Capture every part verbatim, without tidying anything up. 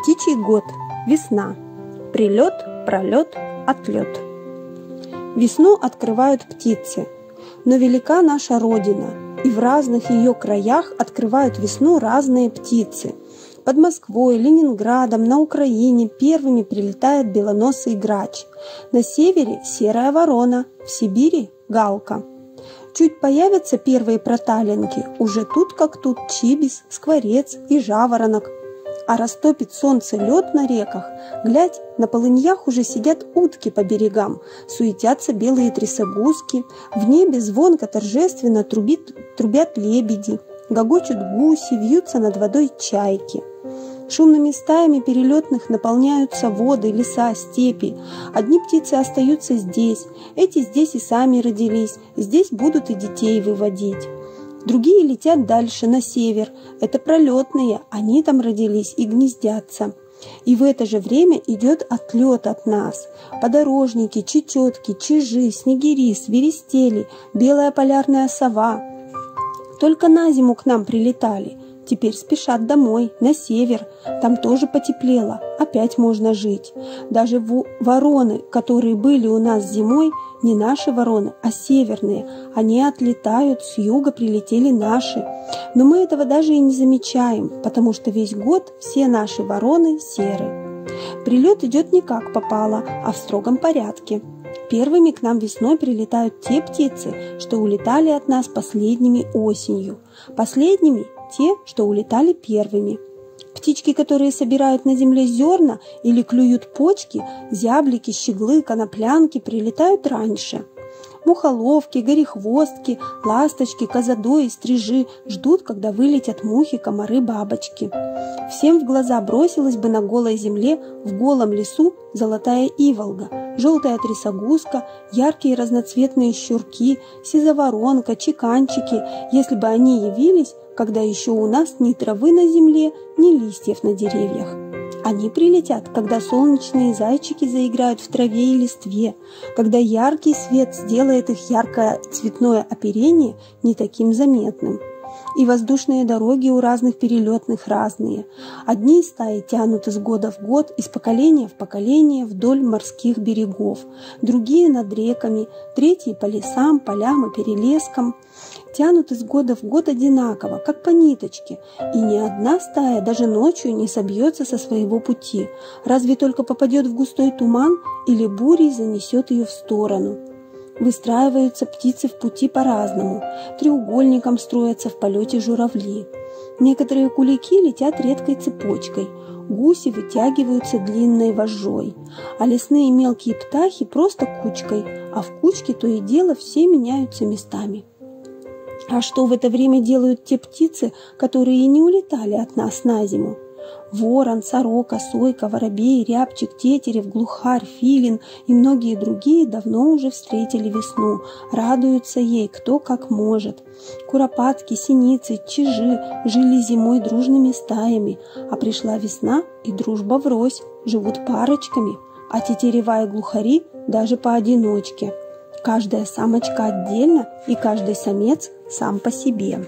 Птичий год. Весна. Прилет, пролет, отлет. Весну открывают птицы, но велика наша Родина, и в разных ее краях открывают весну разные птицы. Под Москвой, Ленинградом, на Украине первыми прилетает белоносый грач. На севере серая ворона, в Сибири галка. Чуть появятся первые проталинки, уже тут как тут чибис, скворец и жаворонок. А растопит солнце лед на реках, глядь, на полыньях уже сидят утки по берегам, суетятся белые трясогузки, в небе звонко торжественно трубит, трубят лебеди, гогочут гуси, вьются над водой чайки. Шумными стаями перелетных наполняются воды, леса, степи. Одни птицы остаются здесь, эти здесь и сами родились, здесь будут и детей выводить. Другие летят дальше, на север. Это пролетные, они там родились и гнездятся. И в это же время идет отлет от нас. Подорожники, чечетки, чижи, снегири, свиристели, белая полярная сова. Только на зиму к нам прилетали. Теперь спешат домой, на север. Там тоже потеплело, опять можно жить. Даже вороны, которые были у нас зимой, не наши вороны, а северные. Они отлетают, с юга прилетели наши. Но мы этого даже и не замечаем, потому что весь год все наши вороны серы. Прилет идет не как попало, а в строгом порядке. Первыми к нам весной прилетают те птицы, что улетали от нас последними осенью. Последними те, что улетали первыми. Птички, которые собирают на земле зерна или клюют почки, зяблики, щеглы, коноплянки, прилетают раньше. Мухоловки, горехвостки, ласточки, козадои, стрижи ждут, когда вылетят мухи, комары, бабочки. Всем в глаза бросилась бы на голой земле в голом лесу золотая иволга, желтая трясогузка, яркие разноцветные щурки, сизоворонка, чеканчики, если бы они явились, когда еще у нас ни травы на земле, ни листьев на деревьях. Они прилетят, когда солнечные зайчики заиграют в траве и листве, когда яркий свет сделает их яркое цветное оперение не таким заметным. И воздушные дороги у разных перелетных разные. Одни стаи тянут из года в год, из поколения в поколение вдоль морских берегов, другие над реками, третьи по лесам, полям и перелескам. Тянут из года в год одинаково, как по ниточке, и ни одна стая даже ночью не собьется со своего пути, разве только попадет в густой туман или бурей занесет ее в сторону. Выстраиваются птицы в пути по-разному, треугольником строятся в полете журавли. Некоторые кулики летят редкой цепочкой, гуси вытягиваются длинной вожжой, а лесные мелкие птахи просто кучкой, а в кучке то и дело все меняются местами. А что в это время делают те птицы, которые и не улетали от нас на зиму? Ворон, сорока, сойка, воробей, рябчик, тетерев, глухарь, филин и многие другие давно уже встретили весну, радуются ей кто как может. Куропатки, синицы, чижи жили зимой дружными стаями, а пришла весна и дружба врозь, живут парочками, а тетерева и глухари даже поодиночке. Каждая самочка отдельно и каждый самец сам по себе.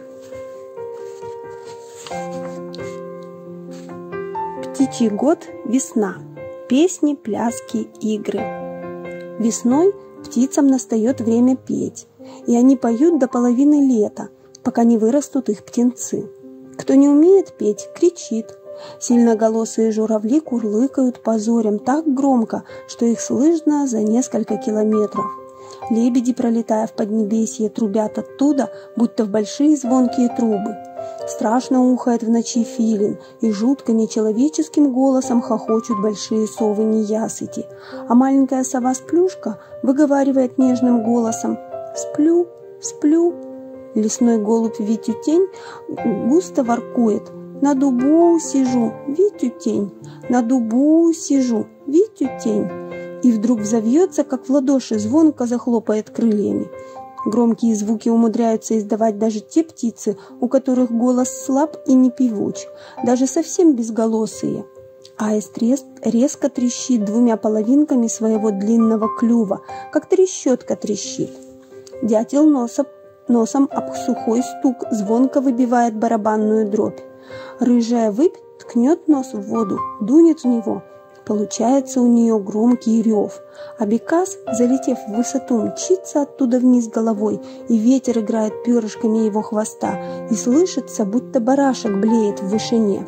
Птичий год. Весна. Песни, пляски, игры. Весной птицам настает время петь, и они поют до половины лета, пока не вырастут их птенцы. Кто не умеет петь, кричит. Сильноголосые журавли курлыкают по зорям так громко, что их слышно за несколько километров. Лебеди, пролетая в поднебесье, трубят оттуда, будто в большие звонкие трубы. Страшно ухает в ночи филин, и жутко нечеловеческим голосом хохочут большие совы-неясыти, а маленькая сова-сплюшка выговаривает нежным голосом: «Сплю, сплю». Лесной голубь Витютень густо воркует: «На дубу сижу, Витютень, на дубу сижу, Витютень». И вдруг взовьется, как в ладоши, звонко захлопает крыльями. Громкие звуки умудряются издавать даже те птицы, у которых голос слаб и не певуч, даже совсем безголосые. Аист резко трещит двумя половинками своего длинного клюва, как трещотка трещит. Дятел носом, носом об сухой стук звонко выбивает барабанную дробь. Рыжая выпь ткнет нос в воду, дунет в него. Получается у нее громкий рев, а бекас, залетев в высоту, мчится оттуда вниз головой, и ветер играет перышками его хвоста, и слышится, будто барашек блеет в вышине.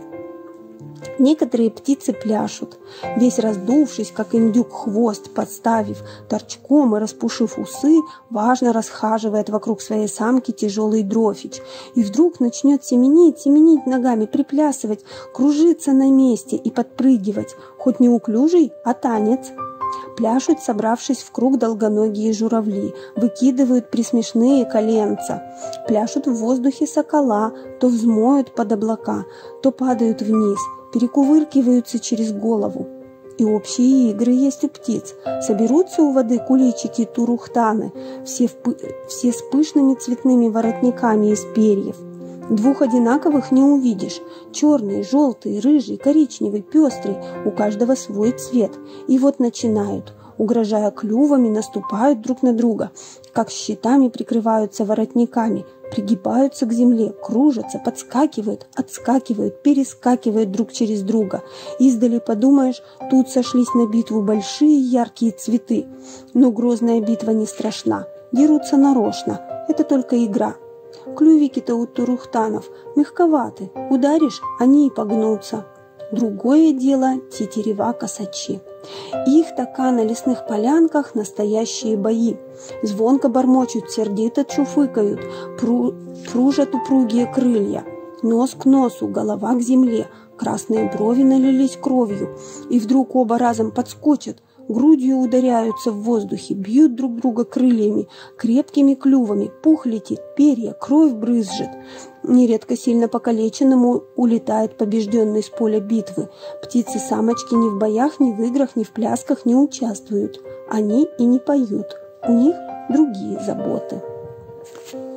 Некоторые птицы пляшут, весь раздувшись, как индюк, хвост подставив, торчком и распушив усы, важно расхаживает вокруг своей самки тяжелый дрofич, и вдруг начнет семенить, семенить ногами, приплясывать, кружиться на месте и подпрыгивать, хоть неуклюжий, а танец. Пляшут, собравшись в круг, долгоногие журавли, выкидывают присмешные коленца. Пляшут в воздухе сокола, то взмоют под облака, то падают вниз, перекувыркиваются через голову. И общие игры есть у птиц. Соберутся у воды куличики-турухтаны, все, в, все с пышными цветными воротниками из перьев. Двух одинаковых не увидишь. Черный, желтый, рыжий, коричневый, пестрый. У каждого свой цвет. И вот начинают, угрожая клювами, наступают друг на друга, как щитами прикрываются воротниками, пригибаются к земле, кружатся, подскакивают, отскакивают, перескакивают друг через друга. Издали подумаешь, тут сошлись на битву большие яркие цветы. Но грозная битва не страшна. Дерутся нарочно. Это только игра. Клювики-то у турухтанов мягковаты. Ударишь, они и погнутся. Другое дело тетерева-косачи. Их така на лесных полянках настоящие бои. Звонко бормочут, сердито чуфыкают, пру, пружат упругие крылья. Нос к носу, голова к земле, красные брови налились кровью. И вдруг оба разом подскочат, грудью ударяются в воздухе, бьют друг друга крыльями, крепкими клювами, пух летит, перья, кровь брызжет. Нередко сильно покалеченному улетает побежденный с поля битвы. Птицы-самочки ни в боях, ни в играх, ни в плясках не участвуют. Они и не поют. У них другие заботы.